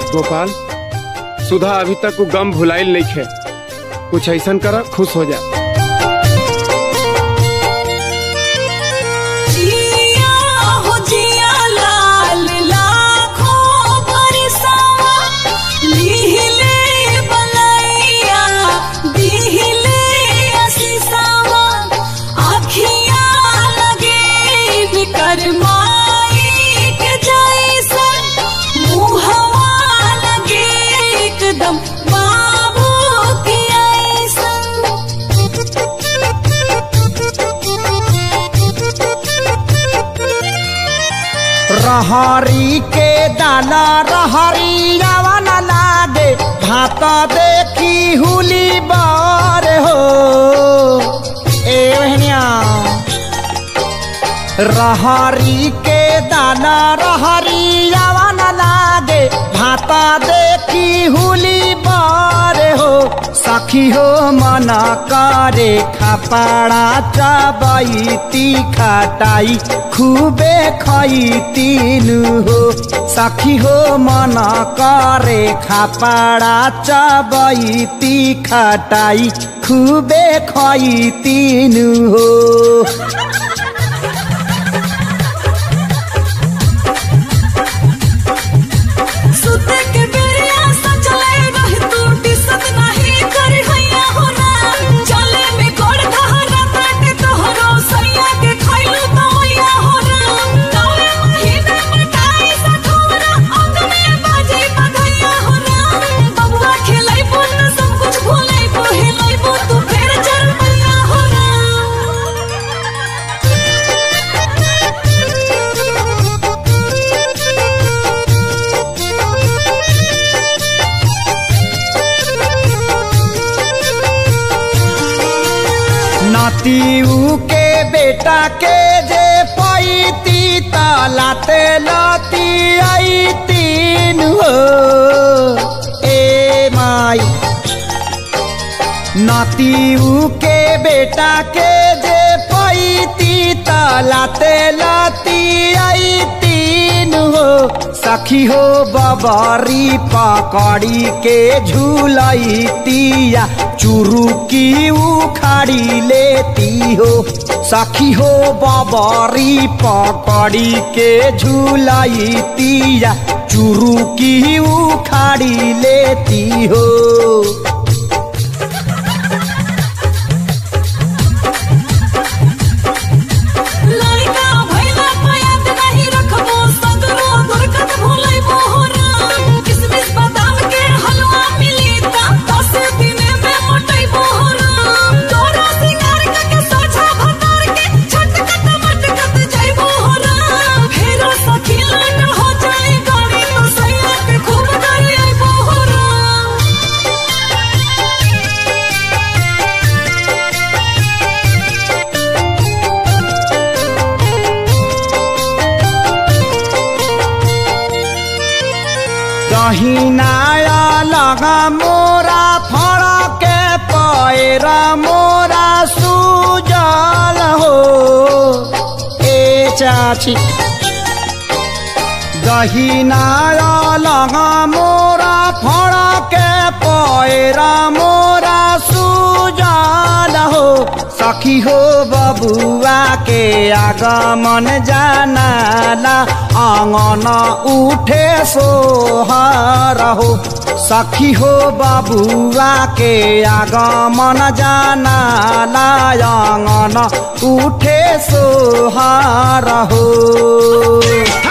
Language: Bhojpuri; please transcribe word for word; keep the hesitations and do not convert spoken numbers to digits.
गोपाल, सुधा अभी तक वो गम भुलाइल नहीं खे। कुछ ऐसा करा खुश हो जा। रहरी के दाना रहरी आवन लागे, भात देखी हुली बार हो। ए बहनिया, रहरी के दाना रहरी आवन लागे, भात देखी हुली बार हो। सखी हो मना करे खपाड़ा चबैती खटाई खूबे खैतीन हो। सखी हो मना करे खपाड़ा चबैती खटाई खूबे खैतीन हो। नातीऊ के बेटा के जे पैती तलाते लती आई तीन हो। ए माई, नातीऊ के बेटा के जे पैती तलाते लती आई तीन हो। सखी हो बबरी पकड़ी के झूलैतिया चुरुकी उखाड़ी लेती हो। सखी हो बबरी पकड़ी के झूलैतिया चुरुकी उखाड़ी लेती हो। दहिनाया लगा मोरा फड़के पैरा मोरा सुजल हो। ए चाची, दहिनाया लगा मोरा फड़के पैरा मोरा सुजल हो। सखी हो बबुआ के आगमन जानाला आंगन उठे सोहर हो। सखी हो बबुआ के आगमन जानाला आंगन उठे सोहर हो।